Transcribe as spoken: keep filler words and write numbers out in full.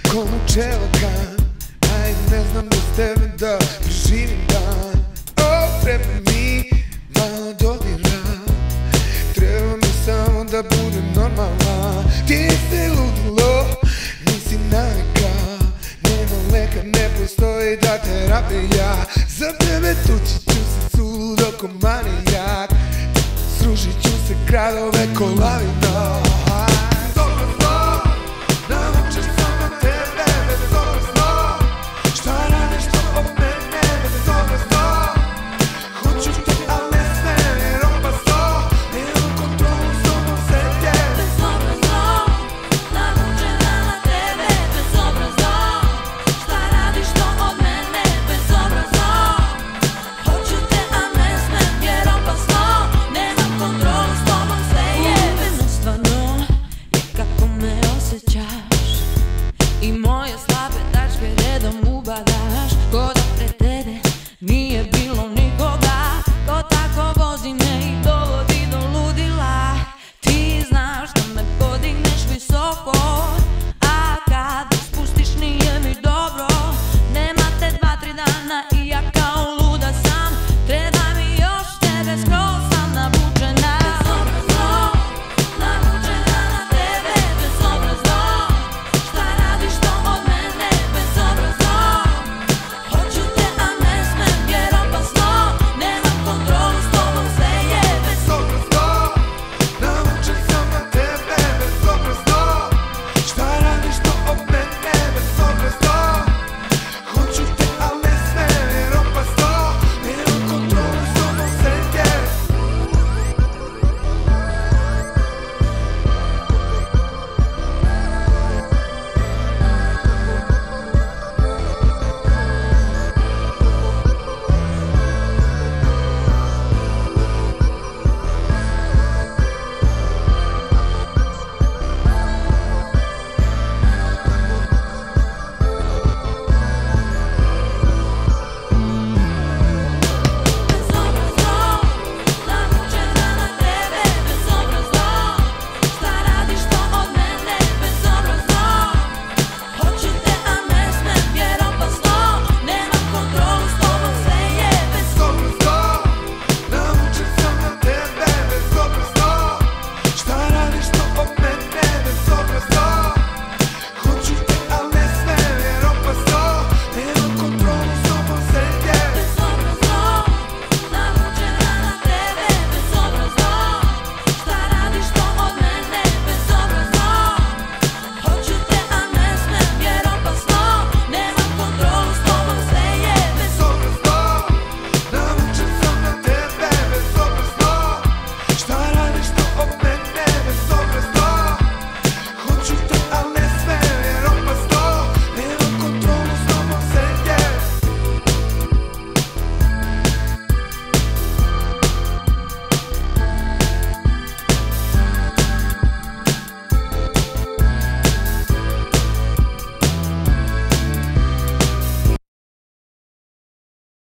Bukvalno čelokan, aj ne znam bez tebe da preživim dan. O, treba mi malo dodira, treba mi samo da budem normalna. Ti si ludilo, nisi navika, nema leka, ne postoji da terapija. Za tebe tući ću se suludo ko manijak, srušit ću se gradove ko lavina. Bezobrazno, navučeš samo tebe, bezobrazno. Šta radiš to od mene, bezobrazno. Hoću te, ali ne smem, jer opasno. Nemam kontrolu sobom sebe. Bezobrazno, navučena na tebe, bezobrazno. Šta radiš to od mene, bezobrazno. Hoću te, a ne smem, jer opasno. Nemam kontrolu sobom sve je. Mene stvarno je kako me osjećaš i moje slabe tačke redom ubadaš.